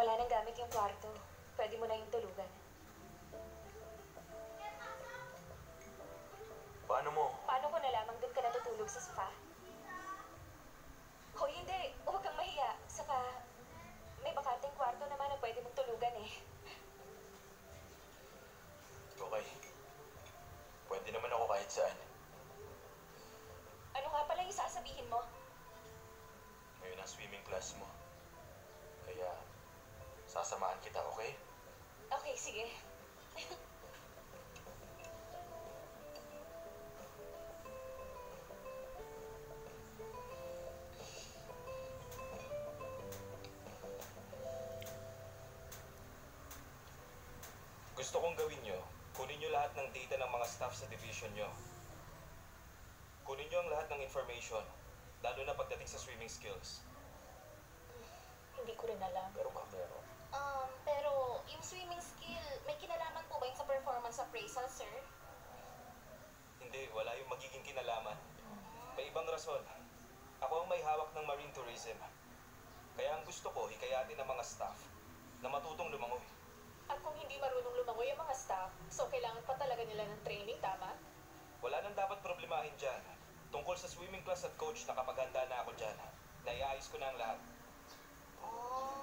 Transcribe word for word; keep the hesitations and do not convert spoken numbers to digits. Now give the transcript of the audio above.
wala nang gamit yung kwarto. Pwede mo na yung tulugan. Paano mo? Paano ko nalamang doon ka natutulog sa spa? Hoy, hindi. Huwag kang mahiya. Saka, may bakanteng kwarto naman na pwede mong tulugan eh. Okay. Pwede naman ako kahit saan. Ano nga pala yung sasabihin mo? Ngayon ang swimming class mo. Kaya, sasamahan kita, okay? Okay, sige. Gusto kong gawin nyo, kunin nyo lahat ng data ng mga staff sa division nyo. Kunin nyo ang lahat ng information, lalo na pagdating sa swimming skills. Hindi ko rin alam. Pero ba, meron? Um, pero yung swimming skill, may kinalaman po ba yung sa performance appraisal, sir? Hindi, wala yung magiging kinalaman. May ibang rason. Ako ang may hawak ng marine tourism. Kaya ang gusto ko, hikayatin ng mga staff na matutong lumangoy. At kung hindi marunong lumangoy ang mga staff, so kailangan pa talaga nila ng training, tama? Wala nang dapat problemahin dyan. Tungkol sa swimming class at coach, nakapaghanda na ako dyan. Naiayos ko na ang lahat. Oh,